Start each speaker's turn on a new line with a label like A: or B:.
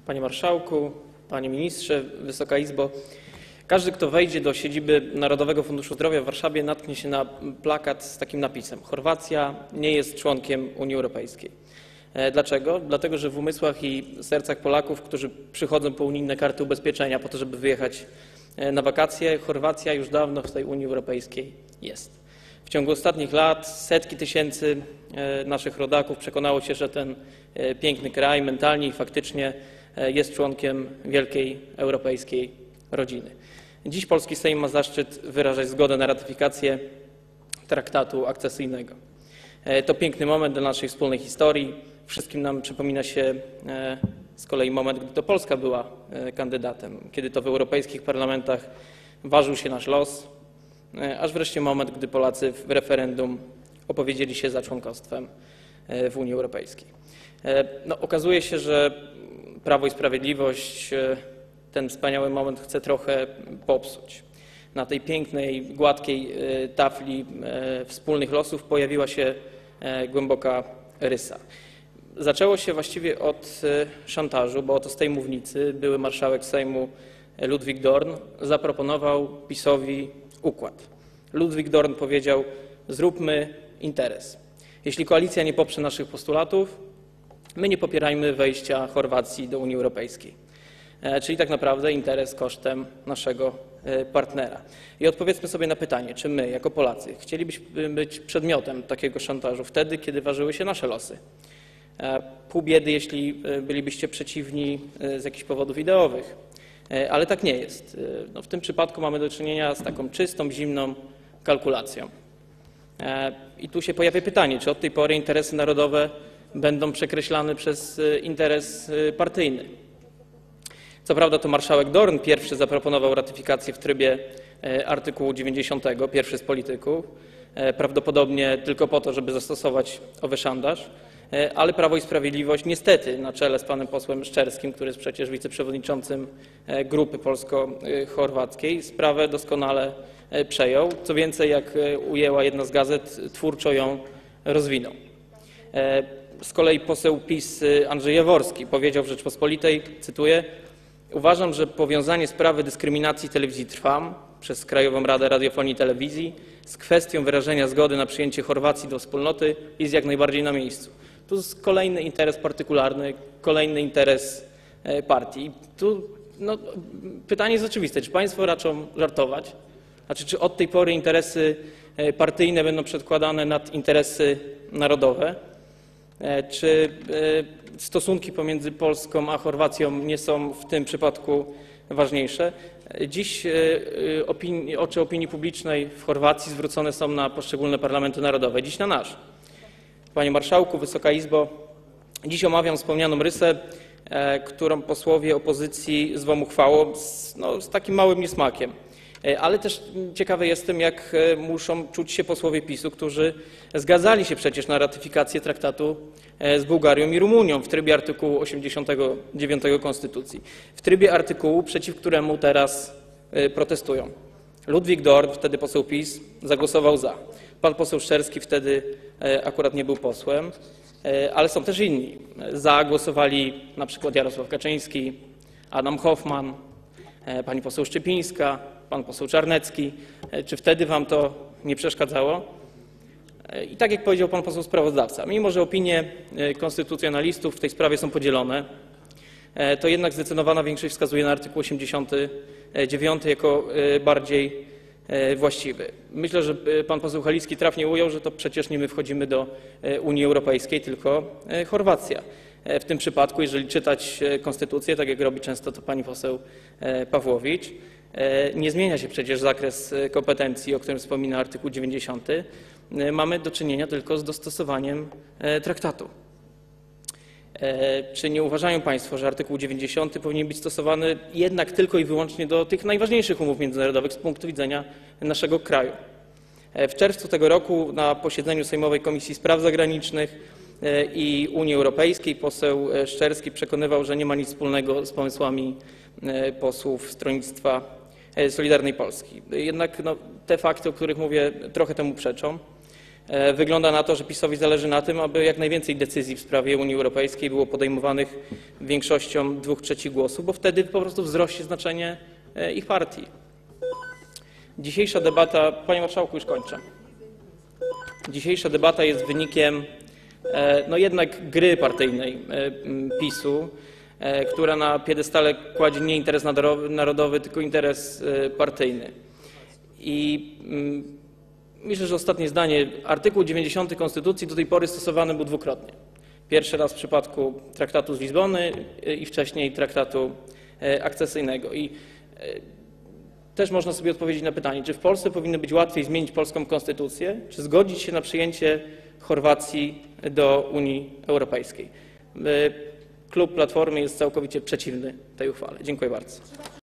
A: Panie Marszałku, Panie Ministrze, Wysoka Izbo. Każdy, kto wejdzie do siedziby Narodowego Funduszu Zdrowia w Warszawie, natknie się na plakat z takim napisem: Chorwacja nie jest członkiem Unii Europejskiej. Dlaczego? Dlatego, że w umysłach i sercach Polaków, którzy przychodzą po unijne karty ubezpieczenia po to, żeby wyjechać na wakacje, Chorwacja już dawno w tej Unii Europejskiej jest. W ciągu ostatnich lat setki tysięcy naszych rodaków przekonało się, że ten piękny kraj mentalnie i faktycznie jest członkiem wielkiej europejskiej rodziny. Dziś polski Sejm ma zaszczyt wyrażać zgodę na ratyfikację traktatu akcesyjnego. To piękny moment dla naszej wspólnej historii. Wszystkim nam przypomina się z kolei moment, gdy to Polska była kandydatem, kiedy to w europejskich parlamentach ważył się nasz los, aż wreszcie moment, gdy Polacy w referendum opowiedzieli się za członkostwem w Unii Europejskiej. Okazuje się, że Prawo i Sprawiedliwość ten wspaniały moment chce trochę popsuć. Na tej pięknej, gładkiej tafli wspólnych losów pojawiła się głęboka rysa. Zaczęło się właściwie od szantażu, bo oto z tej mównicy były marszałek Sejmu Ludwik Dorn zaproponował PiS-owi układ. Ludwik Dorn powiedział: zróbmy interes. Jeśli koalicja nie poprze naszych postulatów, my nie popierajmy wejścia Chorwacji do Unii Europejskiej. Czyli tak naprawdę interes kosztem naszego partnera. I odpowiedzmy sobie na pytanie, czy my jako Polacy chcielibyśmy być przedmiotem takiego szantażu wtedy, kiedy ważyły się nasze losy. Pół biedy, jeśli bylibyście przeciwni z jakichś powodów ideowych, ale tak nie jest. W tym przypadku mamy do czynienia z taką czystą, zimną kalkulacją. I tu się pojawia pytanie, czy od tej pory interesy narodowe będą przekreślane przez interes partyjny. Co prawda to marszałek Dorn pierwszy zaproponował ratyfikację w trybie artykułu 90, pierwszy z polityków, prawdopodobnie tylko po to, żeby zastosować owy szantaż, ale Prawo i Sprawiedliwość niestety na czele z panem posłem Szczerskim, który jest przecież wiceprzewodniczącym grupy polsko-chorwackiej, sprawę doskonale przejął. Co więcej, jak ujęła jedna z gazet, twórczo ją rozwinął. Z kolei poseł PiS Andrzej Jaworski powiedział w Rzeczpospolitej, cytuję: uważam, że powiązanie sprawy dyskryminacji telewizji Trwam przez Krajową Radę Radiofonii i Telewizji z kwestią wyrażenia zgody na przyjęcie Chorwacji do wspólnoty jest jak najbardziej na miejscu. Tu jest kolejny interes partykularny, kolejny interes partii. Tu pytanie jest oczywiste, czy państwo raczą żartować? Znaczy, czy od tej pory interesy partyjne będą przedkładane nad interesy narodowe? Czy stosunki pomiędzy Polską a Chorwacją nie są w tym przypadku ważniejsze? Dziś oczy opinii publicznej w Chorwacji zwrócone są na poszczególne parlamenty narodowe, dziś na nasz. Panie Marszałku, Wysoka Izbo, dziś omawiam wspomnianą rysę, którą posłowie opozycji zwą uchwałą z takim małym niesmakiem. Ale też ciekawy jestem, jak muszą czuć się posłowie PiS-u, którzy zgadzali się przecież na ratyfikację traktatu z Bułgarią i Rumunią w trybie artykułu 89 Konstytucji, w trybie artykułu, przeciw któremu teraz protestują. Ludwik Dorn, wtedy poseł PiS, zagłosował za. Pan poseł Szczerski wtedy akurat nie był posłem, ale są też inni. Za głosowali na przykład Jarosław Kaczyński, Adam Hoffman, pani poseł Szczypińska, pan poseł Czarnecki. Czy wtedy wam to nie przeszkadzało? I tak jak powiedział pan poseł sprawozdawca, mimo że opinie konstytucjonalistów w tej sprawie są podzielone, to jednak zdecydowana większość wskazuje na artykuł 89 jako bardziej właściwy. Myślę, że pan poseł Halicki trafnie ujął, że to przecież nie my wchodzimy do Unii Europejskiej, tylko Chorwacja. W tym przypadku, jeżeli czytać konstytucję, tak jak robi często to pani poseł Pawłowicz, nie zmienia się przecież zakres kompetencji, o którym wspomina artykuł 90. Mamy do czynienia tylko z dostosowaniem traktatu. Czy nie uważają państwo, że artykuł 90 powinien być stosowany jednak tylko i wyłącznie do tych najważniejszych umów międzynarodowych z punktu widzenia naszego kraju? W czerwcu tego roku na posiedzeniu Sejmowej Komisji Spraw Zagranicznych i Unii Europejskiej poseł Szczerski przekonywał, że nie ma nic wspólnego z pomysłami posłów Stronnictwa Solidarnej Polski. Jednak te fakty, o których mówię, trochę temu przeczą. Wygląda na to, że PiS-owi zależy na tym, aby jak najwięcej decyzji w sprawie Unii Europejskiej było podejmowanych większością 2/3 głosów, bo wtedy po prostu wzrośnie znaczenie ich partii. Dzisiejsza debata, panie marszałku, już kończę. Dzisiejsza debata jest wynikiem jednak gry partyjnej PiS-u, która na piedestale kładzie nie interes narodowy, tylko interes partyjny. I myślę, że ostatnie zdanie. Artykuł 90 Konstytucji do tej pory stosowany był dwukrotnie. Pierwszy raz w przypadku traktatu z Lizbony i wcześniej traktatu akcesyjnego. I też można sobie odpowiedzieć na pytanie, czy w Polsce powinno być łatwiej zmienić polską konstytucję, czy zgodzić się na przyjęcie Chorwacji do Unii Europejskiej. Klub Platformy jest całkowicie przeciwny tej uchwale. Dziękuję bardzo.